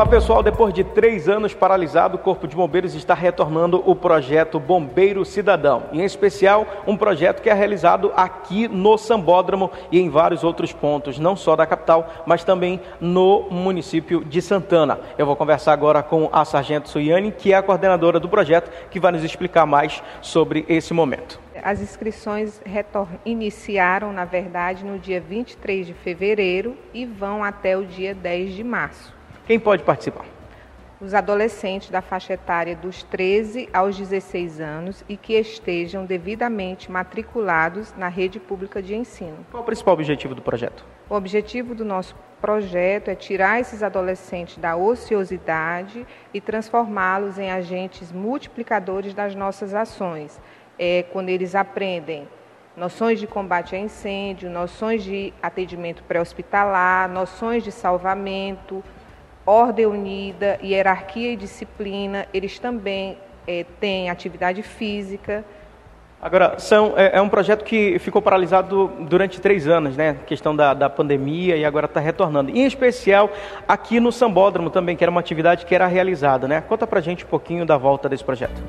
pessoal, depois de 3 anos paralisado, o Corpo de Bombeiros está retornando o projeto Bombeiro Cidadão, e em especial um projeto que é realizado aqui no Sambódromo e em vários outros pontos, não só da capital, mas também no município de Santana. Eu vou conversar agora com a Sargento Suiane, que é a coordenadora do projeto, que vai nos explicar mais sobre esse momento. As inscrições iniciaram, na verdade, no dia 23 de fevereiro e vão até o dia 10 de março. Quem pode participar? Os adolescentes da faixa etária dos 13 aos 16 anos e que estejam devidamente matriculados na rede pública de ensino. Qual o principal objetivo do projeto? O objetivo do nosso projeto é tirar esses adolescentes da ociosidade e transformá-los em agentes multiplicadores das nossas ações. Quando eles aprendem noções de combate a incêndio, noções de atendimento pré-hospitalar, noções de salvamento, ordem unida, hierarquia e disciplina, eles também têm atividade física. Agora, é um projeto que ficou paralisado durante 3 anos, né? Questão da pandemia, e agora está retornando. Em especial aqui no Sambódromo também, que era uma atividade que era realizada, né? Conta pra gente um pouquinho da volta desse projeto.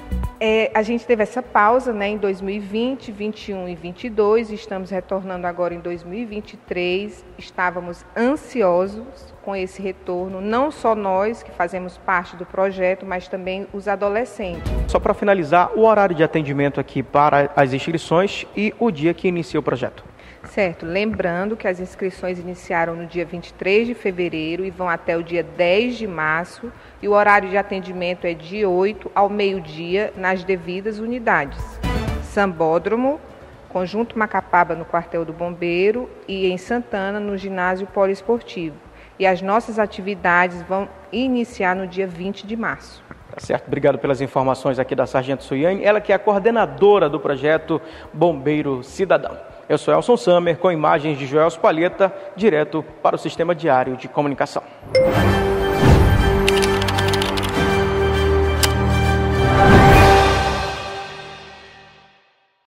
A gente teve essa pausa, né, em 2020, 2021 e 2022, estamos retornando agora em 2023, estávamos ansiosos com esse retorno, não só nós que fazemos parte do projeto, mas também os adolescentes. Só para finalizar, o horário de atendimento aqui para as inscrições e o dia que inicia o projeto. Certo, lembrando que as inscrições iniciaram no dia 23 de fevereiro e vão até o dia 10 de março, e o horário de atendimento é de 8 ao meio-dia nas devidas unidades. Sambódromo, Conjunto Macapaba no Quartel do Bombeiro e em Santana no Ginásio Poliesportivo. E as nossas atividades vão iniciar no dia 20 de março. Tá certo, obrigado pelas informações aqui da Sargento Suiane, ela que é a coordenadora do projeto Bombeiro Cidadão. Eu sou Elson Samer, com imagens de Joel Spalheta, direto para o Sistema Diário de Comunicação.